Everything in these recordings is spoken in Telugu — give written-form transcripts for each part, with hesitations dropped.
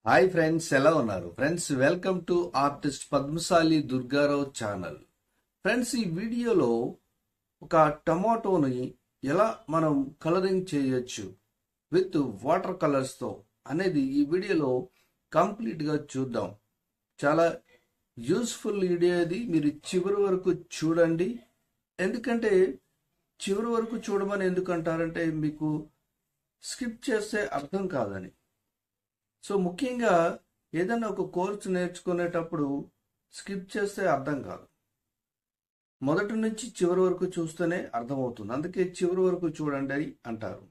హాయ్ ఫ్రెండ్స్, ఎలా ఉన్నారు friends? Welcome to artist Padmashali Durgarao channel. Friends, ఈ వీడియోలో ఒక టమాటోని ఎలా మనం కలరింగ్ చేయొచ్చు విత్ వాటర్ కలర్స్తో అనేది ఈ వీడియోలో కంప్లీట్గా చూద్దాం. చాలా యూస్ఫుల్ వీడియో ఇది. మీరు చివరి వరకు చూడండి. ఎందుకంటే చివరి వరకు చూడమని ఎందుకంటారంటే మీకు స్కిప్ చేస్తే అర్థం కాదని. సో ముఖ్యంగా ఏదైనా ఒక కోర్సు నేర్చుకునేటప్పుడు స్కిప్ చేస్తే అర్థం కాదు. మొదటి నుంచి చివరి వరకు చూస్తేనే అర్థమవుతుంది. అందుకే చివరి వరకు చూడండి అని అంటారు.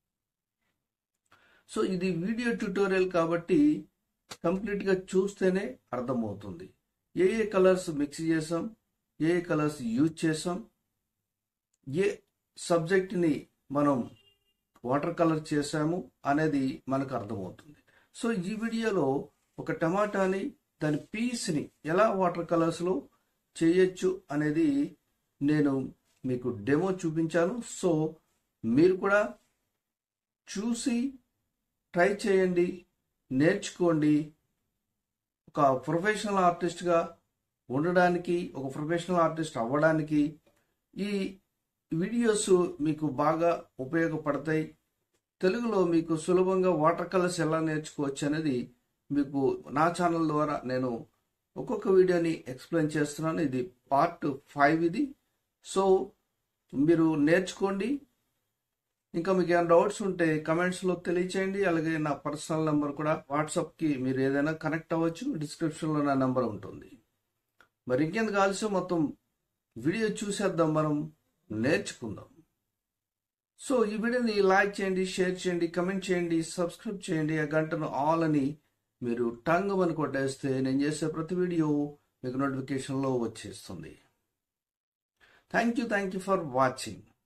సో ఇది వీడియో ట్యుటోరియల్ కాబట్టి కంప్లీట్గా చూస్తేనే అర్థమవుతుంది. ఏ కలర్స్ మిక్స్ చేసాం, ఏ కలర్స్ యూజ్ చేసాం, ఏ సబ్జెక్ట్ని మనం వాటర్ కలర్ చేసాము అనేది మనకు అర్థమవుతుంది. సో ఈ వీడియోలో ఒక టమాటాని దాని పీస్ని ఎలా వాటర్ కలర్స్లో చేయొచ్చు అనేది నేను మీకు డెమో చూపించాను. సో మీరు కూడా చూసి ట్రై చేయండి, నేర్చుకోండి. ఒక ప్రొఫెషనల్ ఆర్టిస్ట్గా ఉండడానికి, ఒక ప్రొఫెషనల్ ఆర్టిస్ట్ అవ్వడానికి ఈ వీడియోస్ మీకు బాగా ఉపయోగపడతాయి. తెలుగులో మీకు సులభంగా వాటర్ కలర్స్ ఎలా నేర్చుకోవచ్చు అనేది మీకు నా ఛానల్ ద్వారా నేను ఒక్కొక్క వీడియోని ఎక్స్ప్లెయిన్ చేస్తున్నాను. ఇది పార్ట్ 5 ఇది. సో మీరు నేర్చుకోండి. ఇంకా మీకు ఏమైనా డౌట్స్ ఉంటే కమెంట్స్లో తెలియచేయండి. అలాగే నా పర్సనల్ నెంబర్ కూడా, వాట్సాప్కి మీరు ఏదైనా కనెక్ట్ అవ్వచ్చు. డిస్క్రిప్షన్లో నా నెంబర్ ఉంటుంది. మరి ఇంకెందుకు ఆలస్యం, మొత్తం వీడియో చూసేద్దాం, మనం నేర్చుకుందాం. సో ఈ వీడియోని లైక్ చేయండి, షేర్ చేయండి, కమెంట్ చేయండి, సబ్స్క్రైబ్ చేయండి. ఆ గంటను ఆల్ అని మీరు టంగ్ అని కొట్టేస్తే నేను చేసే ప్రతి వీడియో మీకు నోటిఫికేషన్లో వచ్చేస్తుంది. Thank you for watching.